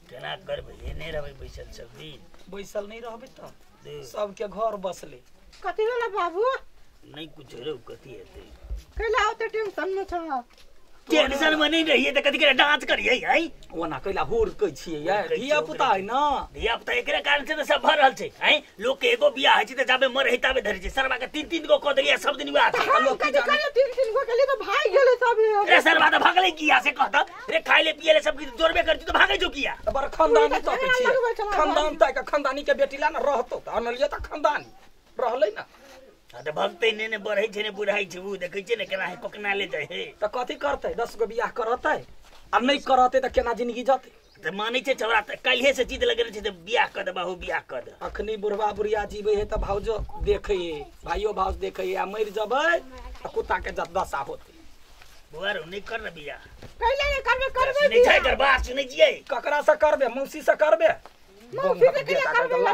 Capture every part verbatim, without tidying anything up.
केना करबे एने रहबे बैसल सब दिन बैसल नहीं रहबे त सबके घर बसले कथी वाला बाबू नहीं कुछ रे कथी हेतै कैला होते टेंशन में छ टेंशन में नहीं रहिए त कथी के डांस करिए है ओना कैला होर कै छिए यार धिया पुता है ना धिया पुता एकरे कारण से त सब भर रहल छै हैं लोग के एगो बियाह है छै त जाबे मर हेताबे धरे छै सरवा के तीन तीन गो क देलिए सब दिन बियाह छै लोग की जाने तीन तीन गो के लिए तो भाग गेले सब रे सरवा त भागले किया से कहत रे खाइ ले पिए ले सब जोरबे करती तो भागे जो किया त बर खानदानी त छै खानदान त के खानदानी के बेटी ला न रहतो त अनलिए त खानदानी रहलै ना त भक्ते ने ने बढ़ै छै ने बुढ़ाई छै उ देखै छै ने केना है पकना ले जाय है त कथी करतै दस गो बियाह करतै आ नहीं करतै त केना जिंदगी जते त मानै छै छौरा त काल्हे से जीत लगल छै त बियाह क दबाहु बियाह क द अखनी बुढ़वा बुढ़िया जीवे है त भाउजो देखै है भाइयो भाउज देखै है आ मर जबै त कुत्ता के दशा होतै बुआरो नहीं कर रे बियाह कैले नहीं करबे करबे नहीं छै कर बात सुनै छियै ककरा से करबे मौसी से करबे मौसी से के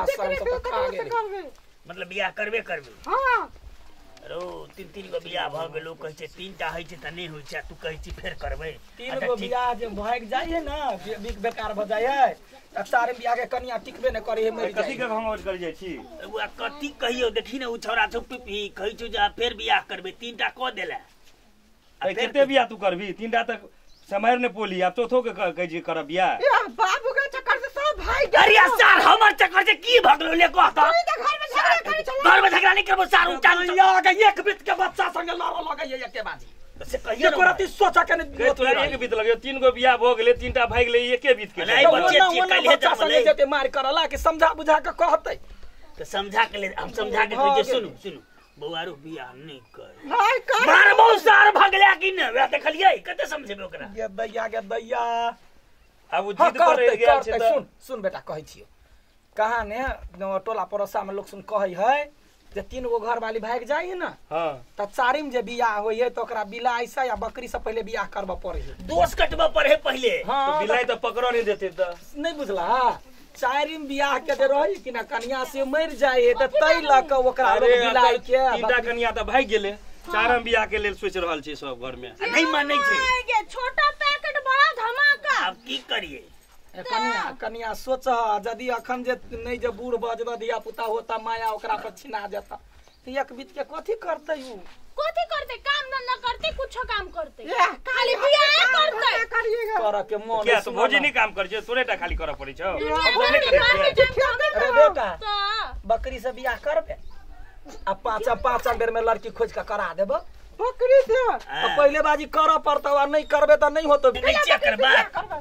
करबे मतलब बियाह करबे करबे हां रो तीन तीन गो बियाह भ गेल लोग कहै छै तीनटा होइ छै त नहीं होइ छै तू कहै छी फेर करबै तीन गो बियाह जे भाग जाइ है ना बिक बेकार भ जाइ है त चार बियाह के कन्या टिकबे न करे है मर जाइ कथी के घमौज कर जाइ छी बुआ कथी कहियो देखी न उ छौरा छुपी पी कहै छै जे फेर बियाह करबै तीनटा क देला ए कते बियाह तू करबी तीनटा तक समैर ने पोली अब चौथो के कहै छी करब बियाह या बाबू के चक्कर से सब भाई अरे यार हमर चक्कर से की भगलो ले कहता घर में झगड़ा करे चला घर में झगड़ा नहीं करबो सारू चाल या के एक बीत के बच्चा संग लड़ लगे है एके बाजी से कहियो के करती सोचा के के तोरा एक बीत लगे तीन गो बियाह भ गेले तीनटा भाग गेले एके बीत के नहीं बच्चे के कहिले बच्चा संग जेते मार करला के समझा बुझा के कहतै तो समझा के ले हम समझा के कहै सुनु सुनु बौआरो बियाह नहीं कर नहीं कर मार मौसार भगला कि न वे देखलिए कते समझेबे ओकरा ये दैया के दैया अब जिद करे गेल छै त सुन सुन बेटा कहै छियो कहां ने टोला पड़ोसा में लोग सुन कहै है जे तीन गो घर वाली भाग जाइ है ना हां त चारिम जे बियाह होय है त ओकरा बिलाई से या बकरी से पहले बियाह करबा पड़े है दोष कटबा पड़े पहले हां तो बिलाई त पकड़ नहीं देते त नहीं बुझला चारिम बियाह के दे रही कि ना कन्या से मर जाए है त तै ल के ओकरा लोग बिलाई के तीनटा कन्या त भाग गेले चारम बियाह के लेल सोच रहल छी सब घर में नहीं मानै छै छोटा पैकेट बड़ा धमाका अब की करिए कन्या कन्या सोच यदि अखन जे नहीं जे बूढ़ बजबा दिया पुता होता माया ओकरा पर छिना जाता एक बीत के कथी करतै उ कथी करते काम धंधा करते कुछ काम करते या खाली बियाह करते करिएगा कर के मन क्या तो भोजी नहीं काम कर छै तोरेटा खाली करऽ पड़ै छौ हम हम नहीं करे छियै अरे बेटा तो बकरी से बियाह करबे आ पांच पांच बेर में लड़की खोज के करा देबो बकरी से तो पहले बाजी करऽ पड़तौ आ नहीं करबे त नहीं होतो नहीं करबा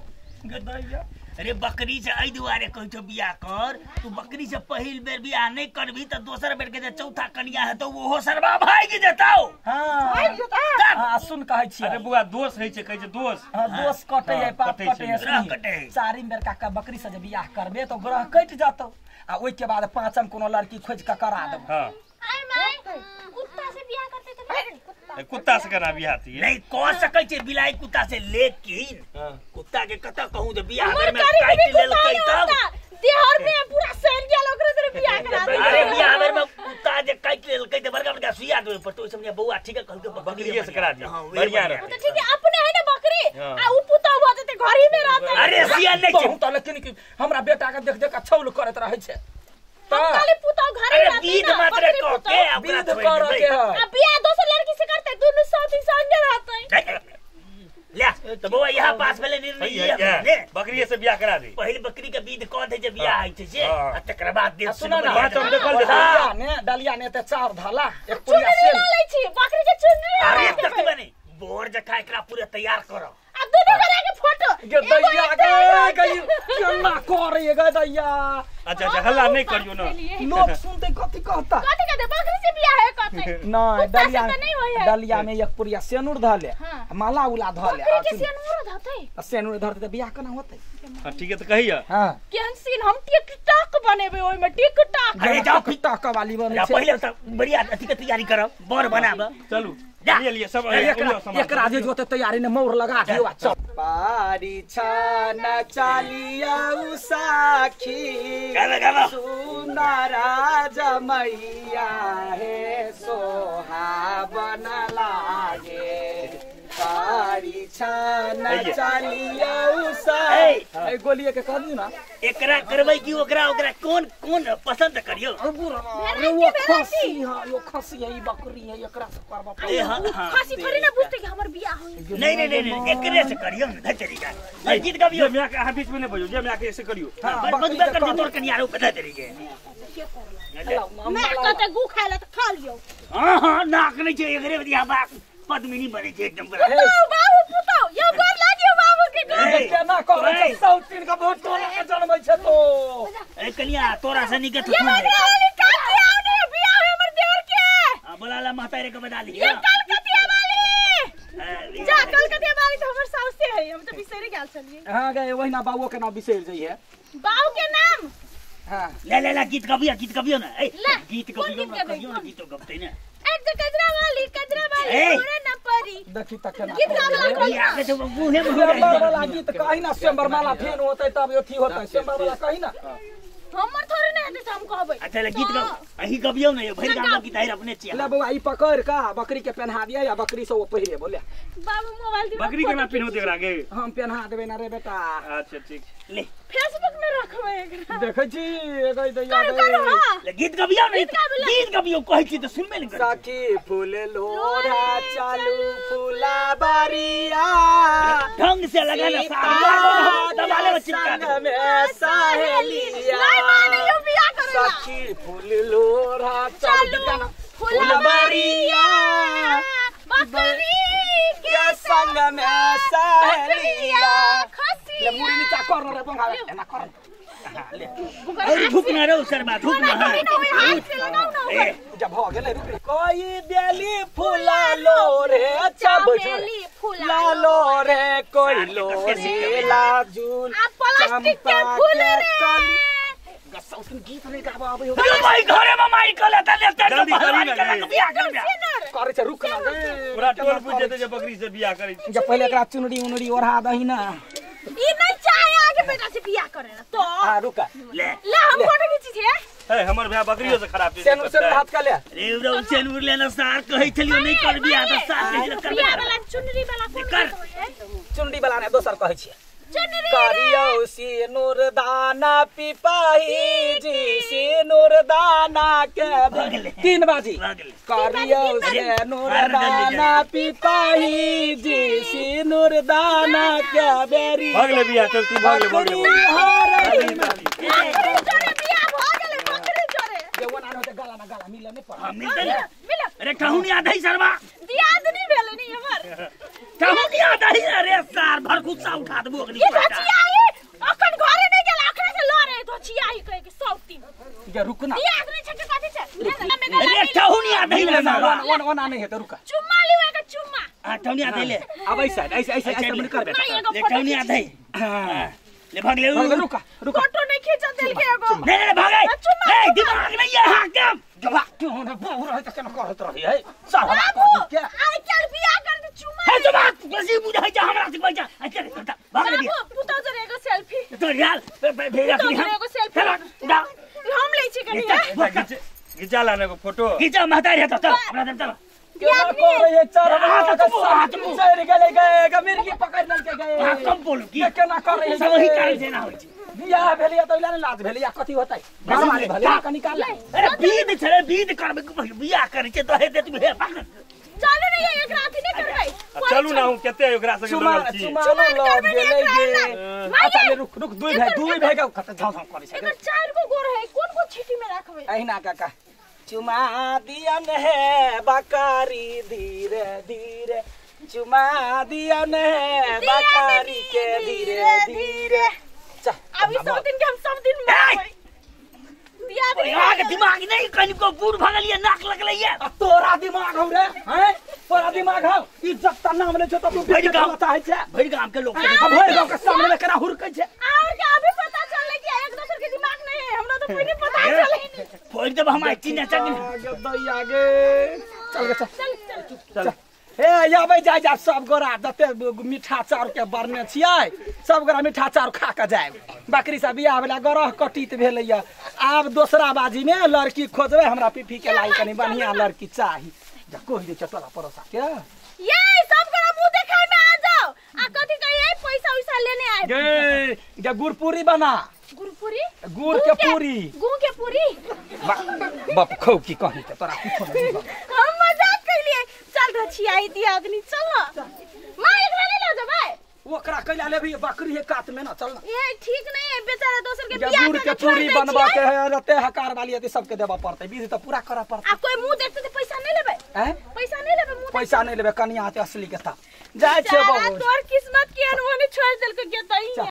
अरे बकरी से आई दुआरे कहै छौ बियाह कर तू बकरी से पहिल बेर बियाह नहीं करबी त दोसर बेर के जे चौथा कन्या है तो ओहो सरबा भाग जेतौ हां हां सुन कहै छी अरे बुआ दोष है छै कहै छै दोष हां दोष कटै है पाप कटै है ग्रह कटै है चारिम बेर का बकरी से जे बियाह करबे तो ग्रह कट जातौ आ ओइ के बाद पांचम कोनो लड़की खोज के करा देबो हां आई माय कुत्ता से बियाह करते तो नहीं कुत्ता से केना बियाह थी नहीं कह सकै छै बिलाई कुत्ता से लेकिन कुत्ता के कत कहूं जे बियाह हमर में करी काट लेलकै तब देहर में पूरा सैन गेल ओकरे से बियाह करा दे अरे बियाह में कुत्ता जे काट लेलकै त बड़का बड़का सुइया देबै पर तो समझे बौआ ठीक है कहलकै बकरिए से करा दिया हां बढ़िया रह तो ठीक है अपने है ना बकरी आ उ पुता भ जते घर ही में रहते अरे सिया नहीं छै बहुत त लेकिन हमरा बेटा के देख देख छौल करत रहै छै खाली पुता घर अरे में बीध मात्र को के विध कर के है आ बियाह दोसर लड़की से करते दोनों साथी संगे रहते ले तो बौआ यहाँ पास वाले निर्णय लिया ने बकरिए से बियाह करा दे पहले बकरी के बीध कह दे जे बियाह है छै से आ तकर बाद दे सुन ना बात हम देखल डलिया ने डलिया ने त चार धाला एक पुरिया से ले छी बकरी के चुनरी अरे तक बने बोर जखा एकरा पूरे तैयार करो आ दोनों करे के फोटो गे दैया गे गई केना करे गे दैया अच्छा अच्छा हल्ला नहीं करियो ना लोग सुनते कथी कहता कथी कहते बकरी से बियाह है कहते नहीं डलिया तो नहीं होय है डलिया में एक पुरिया सेनुर धले माला उला धले बकरी के सेनुर धते सेनुर धरते त बियाह केना होतै हां ठीक है तो कहिया हां केहन सीन हम टिकटॉक बनेबे ओय में टिकटॉक अरे जाओ टिकटॉक वाली बने छै पहले त बढ़िया अथी के तैयारी करो बर बनाब चलू जा। ले लिए सब एक राजे जो ते तैयारी ने मोर लगा दियो चल पारी छाना चालिया उसाखी गाना गाना सुंदरा जमैया हे सोहा बन लागे साड़ी छाना आइए। चलिया उसा ए। ए गोलिए के कह दी ना एकरा करबै कि ओकरा ओकरा कोन कोन पसंद करियो अरे वो खसी हां यो खसी है ई बकरी है एकरा से करबा ए हां हां खासी थोड़ी ना पूछते कि हमर बियाह होई नहीं नहीं नहीं एकरे से करियो ना तरीका ए गीत गाबियो जे मैं के हां बीच में नहीं बजो जे मैं के ऐसे करियो पर बदबे कर दे तोर कनियारो बता तरीके मैं कहते गु खाइला त खा लियो हां हां नाक नहीं छै एकरे बदिया बा पद्मिनी बने छै एकदम बड़ा पुतौ बाबू पुतौ यो गोर लागियो बाबू के गोर ए केना कहै छै सौतीन का बहुत टोला के जन्मै छै तो ए कनिया तोरा से निके ये वाली काकी आउने बियाह है हमर देवर के हां बोलाला महतारे के बता ये लिया कलकतिया वाली जा कलकतिया वाली तो हमर साउस से है हम तो बिसरे गेल छलिए हां गए वहिना बाबू के नाम बिसर जइए बाऊ के नाम हां ले ले ले गीत गाबियो गीत गाबियो ना ए ले, गीत कौन गाबियो गीत ना गाबै? गाबियो ना गीत गबते ना एक तो कजरा वाली कजरा वाली ए। मोरे न परी देखी त केना गीत गावला ये कोई आगे से मुंहे में स्वयंवर वाला गीत कहीं ना स्वयंवर माला फेन होतै तब अथी होतै स्वयंवर वाला कहीं ना हमर थोड़े ना हेतै हम कहबै अच्छा ले गीत गाओ अही गाबियो ना ये भरी गाम का गीत है अपने चिया ले बउआ ई पकड़ का बकरी के पहना दिया या बकरी से वो पहिरे बोले बाबू मोबाइल दे बकरी के ना पिन होते एकरा के हम पहना देबे ना रे बेटा अच्छा ठीक ले फेसबुक में रखबै एकरा देखै छी एगै दैया करो करो हां ले गीत गाबियो ना गीत गाबियो। गीत गाबियो कहै छी त सुनबे नहीं कर सखी फूल लोरा चालू फूला बारिया ढंग से लगाना साथ दबाले में चिपका दे संग में सहेलिया नहीं माने यो बियाह करेला सखी फूल लोरा चालू चालू फुलबरिया बकरी के के संग में सहेलिया खसी ले मुरी नीचा कर रे पंखा एना कर ले और झुकना रे सर बा झुकना है हाथ से लगाओ ना ए जब हो गेले रुक कोई बेली फूला लो रे अच्छा बैठ चमेली फूला लालो रे कोई लोरी लाजूल आ प्लास्टिक के फूल रे गस्सा उसके गीत नहीं गावा आबे हो तो भाई घरे में माइक ले त ले त जल्दी करी ना रे। बियाह कर बियाह करे छ रुक ना रे पूरा टोल पूछ जेते जे बकरी से बियाह करी जब पहले एकरा चुनड़ी उनड़ी ओढ़ा दही ना ई नहीं चाहे आगे बेटा से बियाह करे ना तो आ रुक ले ले हम फोटो खींची छे है हमर भाई बकरियों से खराब चीज सेन सेन हाथ का ले रे रो सेन उर लेना सार कहै छलियो नहीं कर बियाह त सार कहि कर बियाह वाला चुनरी वाला कौन कर। है चुनड़ी वाला ने दोसर कहै छियै चुनरी करियो सिनुर दाना पिपाही जी सिनुर दाना के भगले। तीन बाजी भागले करियो सिनुर दाना पिपाही जी सिनुर दाना के बेरी भागले बियाह चल तू भागले बकरी भागले हरई बकरी चोरे बियाह भ गेले बकरी चोरे जवन आनो ते गला ना गला मिले ने पर हम मिलते ना मिलो अरे कहूं नहीं आधा ही सरवा दियाद नहीं भेले नहीं हमर कहूं नहीं आधा ही अरे सार भर गुस्सा उठा दबो अगली ये तो चियाई अखन घरे नहीं गेल अखरे से लरे तो चियाई कह के सौती ये रुक ना दियाद नहीं छके कथि छे ले ले में अरे कहूं नहीं आधा ही मिले ना सरवा वन वन आने है तो रुका चुम्मा लियो के चुम्मा हां कहूं नहीं आधा ले अब ऐसा ऐसा ऐसा ऐसा मन कर बेटा नहीं एगो ले फोटो कहूं नहीं आधा ही हां ले भागले रुका रुका रुका फोटो नहीं खींचा दिल के एगो नहीं नहीं भागे ए दिमाग नहीं है हां क्या जवा क्यों ना बहु रहे त केना कहत रही है सब बाबू क्या आई चल बियाह कर दे चुम्मा है जब कैसी बुझाई जा हमरा से बैठा अच्छा करता भाग ले बाबू पुतो जरे एगो सेल्फी तो यार भेजा पुतो के जरे एगो सेल्फी चलो दा हम ले छी कनी है घिचा लाने को फोटो खींचा महतारी है तो चल हमरा दम चलो क्या कर रही है चार हाथ हाथ तो हाथ को चढ़ गए गए गमीर की पकड़ न के हां गए कम बोलू की ये केना कर रही है सब वही कारण से ना होई छी बियाह भेलिया तो इलाने लाज भेलिया कथी होतै घर वाले भले का निकाल ले अरे बीद छले बीद करबे के बियाह करे छै तो हे दे तू हे पागल चलो नहीं एक रात नहीं करबै चलू ना हूं केते ओकरा से चुमा लगल छी चुमा लग गेले गे अच्छा ले रुक रुक दुई भाई दुई भाई का खत झाउ झाउ करे एगो छै चार गो गोर है कौन को छीटी में रखबै अहिना काका चुमा दियन है बकारी धीरे धीरे चुमा दियन है बकारी के धीरे धीरे अब इस सब दिन के हम सब दिन मारबै दिया दे यार के दिमाग नहीं कहीं को बूढ़ भगलिए नाक लगले ये तोरा दिमाग हौ रे हैं तोरा दिमाग हौ इज्जत त नाम ले छ त तू भरि गाँव बताता है छे भरि गांव के लोग अब भर गांव के सामने में केना हुरकै छे और क्या अभी पता चले कि एक दूसरे के दिमाग नहीं है हमरा तो कोई नहीं पता चले फोड़ जब हमारे चिन्ह चल आगे दैया गे चल गे चल चल चल चल हे आबै जाय जा सब गोरा जते मीठा चाउर के बरने छियै सब गोरा मीठा चाउर खा के जाय बकरी से बियाह वाला गरह कटित भेलैया आब दोसरा बाजी में लड़की खोजबै हमरा पिफी के लाई कनी बढ़िया लड़की चाही जा कोहि दे चटोला परोसा के ये सब करा मुंह देखा पैसा लेने आए थे। गे गे गुड़ पूरी बना गुरपुरी गुड़ के पूरी गुड़ के पूरी बा- बाप खौ की कही के तोरा कुछो नहीं बा। हम मजाक कैलिए चल रछियाई दिया आदमी चल मां एकरा ले लो जबै ओकरा कैला लेबी बकरी है कात में ना चल ना ये ठीक नहीं है बेचारा दोसर के गे बियाह गुड़ के करके छोड़ पूरी दे बनवा छियै। के है रते हकार वाली है सबके देबा पड़ते बीज तो पूरा करा पड़ते आ कोई मुंह देखते तो पैसा नहीं लेबै हैं पैसा नहीं लेबै मुंह पैसा नहीं लेबे कनिया हाथे असली के था जाय छे बेचारा बाबू तोर किस्मत के अनहोनी छोड़ देल के गेतई